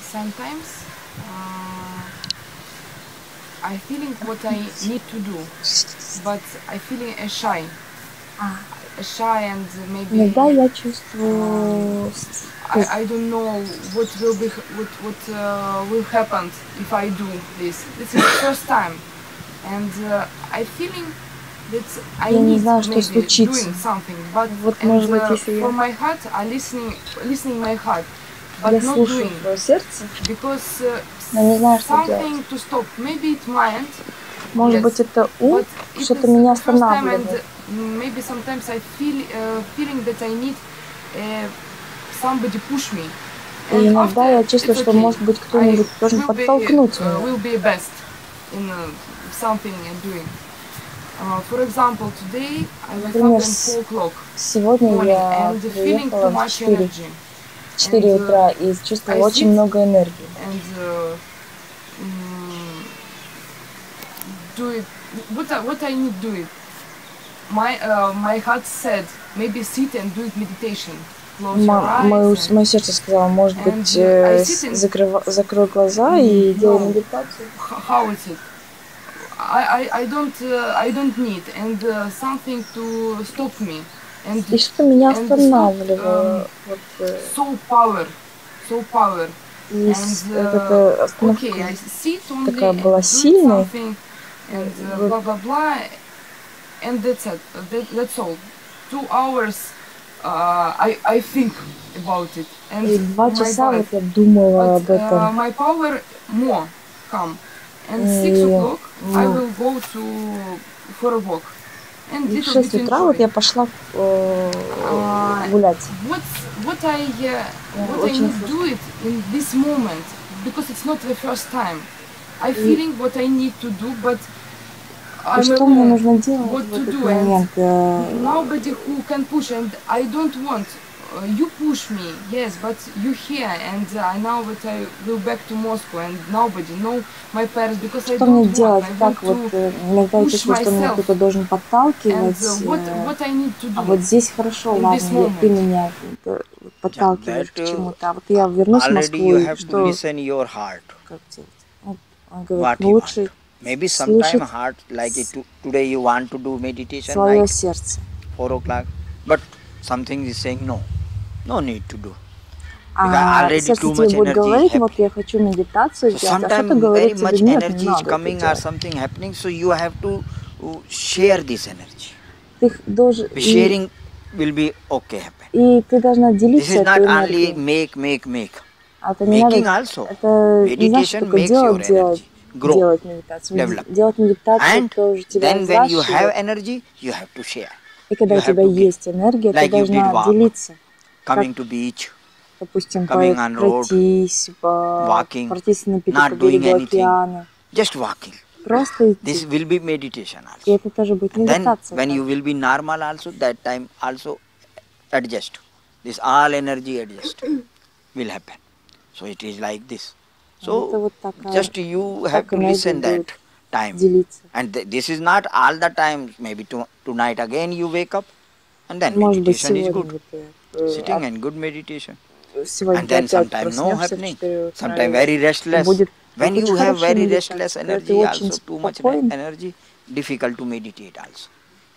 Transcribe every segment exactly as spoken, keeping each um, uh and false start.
sometimes uh, I feeling what I need to do, but I feeling uh, shy, А, uh, shy and maybe иногда я чувствую... I, I don't know what will be what what uh, will happen if I do this. This is the first time, and uh, I feeling that I Я не need знаю, что maybe случится. doing something, but Вот, and может быть, uh, если for я... my heart, I listening listening my heart, but Я not слушаю doing свое сердце, because uh, но не знаю, что something делать. to stop. Maybe it mind, Может yes, быть, это ум, but it что-то is меня the first time, and останавливает. uh, maybe sometimes I feel uh, feeling that I need uh, somebody push me. И And иногда after я чувствую, it's что, okay. может быть, I кто-нибудь должен will be подтолкнуть uh, меня. will be best in uh, something I'm doing. Uh, for example, today I wake Например, up at four o'clock сегодня morning я and feeling приехала too в much четыре, energy. в четыре And, uh, утра и чувствовала I очень sit много энергии. and uh, mm, do it. What I, what I need to do it. My uh, my heart said maybe sit and do it meditation. Close your Мое eyes. And, мое сердце сказало, может and быть, uh, I э, sit and закрыва- закрой глаза и делай no. медитацию. H- how is it? I, I, I don't uh, I don't need and uh, something to stop me and И что-то меня and stop um, останавливало. Вот, э, so power so power и and с- uh, эта остановка okay I sit only такая and была do сильной. something and uh, Вот. blah blah blah and that's it that, that's all two hours uh, I I think about it and И два oh my часа God вот я думала but об этом. uh, my power more come and six И, o'clock I м, will go to for a walk and и в little шесть bit утра вот enjoy. я пошла э, Uh, гулять. what what I uh, Я what I очень need to do it in this moment because it's not the first time. I И, feeling what I need to do, but и I'm что мне alone. нужно делать What в to этот do and момент? Э, nobody who can push and I don't want. Uh, you push me, yes, but you here and uh, I know that I will back to Moscow and nobody know my parents because I Что мне don't want. делать? I want Так вот, to э, иногда я push чувствую, что меня myself кто-то должен and подталкивать. uh, what э, what I need to А do вот здесь хорошо, in ладно, this я- ты moment. меня э, Yeah, подталкиваешь that к uh, чему-то. А вот я вернусь в already Москву, you и have to что, listen your heart. как делать? Он, он говорит, What ну you лучше want. Maybe слушать sometime heart like it с- to, today you want to do meditation свое night сердце. four o'clock, but something is saying no, no need to do because А already сердце too тебе much будет energy is говорить, вот happening. я хочу медитацию So сделать, а что-то sometimes very говорит тебе, much нет, не energy is надо это coming or делать. something happening, so you have to uh, share this energy. Ты х- должен, The и, sharing will be okay happen. и ты должна This делиться is not этой only энергией. make, make, make. А это не надо, Making also. это не значит Meditation только makes делать, your делать, energy grow, делать медитацию. develop. Делать медитацию And тоже тебя then when you have взращивает. energy, you have to share. И когда You у have тебя to give. есть энергия, ты Like you did должна walk, делиться. coming to beach, Допустим, coming по- on road, пройтись, по, walking, пройтись на, берег- по not doing берегу anything, океана. just walking. Просто This идти. will be meditation И also. это тоже будет And then медитация. when you также. will be normal also, that time also adjust. This all energy adjust will happen. So it is like this. Это So вот такая, just you have так to энергия listen that будет time. делиться. And th- this is not all the time. Maybe to- tonight again you wake up and then Может быть, meditation is сегодня good. вот ты, э, Sitting а- and good meditation. сегодня And ты then опять sometime no проснешься в happening. четыре утра, Sometime и very restless. будет When you очень have хорошая very медитация. restless Когда ты energy, очень also too much спокоен, energy, difficult to meditate also.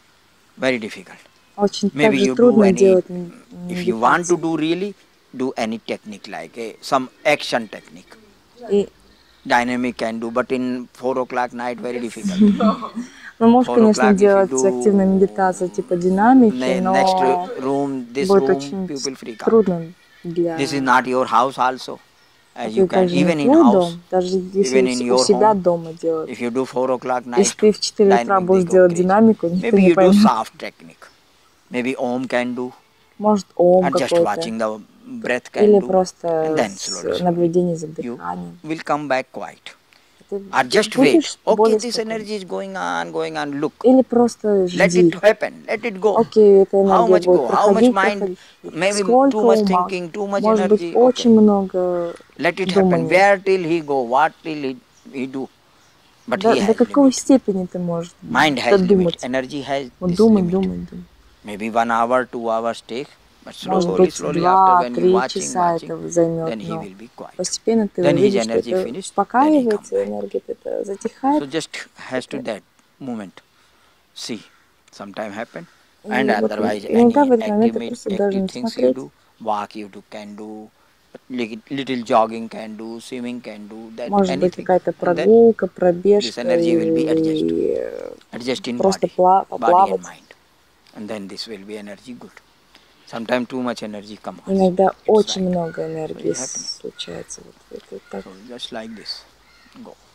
Very difficult. очень Maybe также you do трудно any, делать м- if you want to медитацию. do really, do any technique like a, some action technique. И, Dynamic can do, but in four o'clock night very difficult. ну, можешь, Four конечно, o'clock if you делать do активную медитацию типа динамики, ne- next но room, this будет room, очень people freak out. трудно для... This is not your house also. As you Это can, даже не even in твой house, дом, даже если even у in с- у your себя home, дома делать. if you do four o'clock night, Если ты в четыре утра dynamic, будешь they go делать crazy. динамику, никто Maybe не you do поймет. soft technique. Maybe Om can do, Может, ом or just какой-то. watching the breath can Или do, просто and then с- slowly, slowly, наблюдение за you дыханием. will come back quiet. Ты Or just будешь wait. Okay, более this спокоен. energy is going on, going on. Look, Или просто let жди. it happen, let it go. Окей, эта How энергия much будет go? How much проходить, mind? проходить. Maybe Сколько too much ума? thinking, too much Может быть, energy. очень Okay, много let it happen. думаний. Where till he go? What till he, he do? But До, he до has какой limit. степени ты можешь Mind has limit. додумать? Energy has Вот this думать, limit. думать, думать. Maybe one hour, two hours take. But Может slowly, быть, slowly after when you два-три watching, часа watching, это займет, then he но will be quiet. постепенно ты Then his увидишь, что energy это finished, then he come успокаивается, back. энергия это затихает. So just has to that moment. See, sometime happen. И And вот otherwise, иногда any в этот момент active, ты ma- просто должен active things you смотреть. do, walk you do, can do, li- little jogging can do, swimming can do, that Может быть, anything. какая-то And then прогулка, this пробежка energy will be adjust, или adjust in просто body, пла- body and поплавать. mind. And then this will be energy good. Sometimes too much energy comes. Иногда It's очень like, много so энергии it's happening. случается. Вот это так. So just like this, go.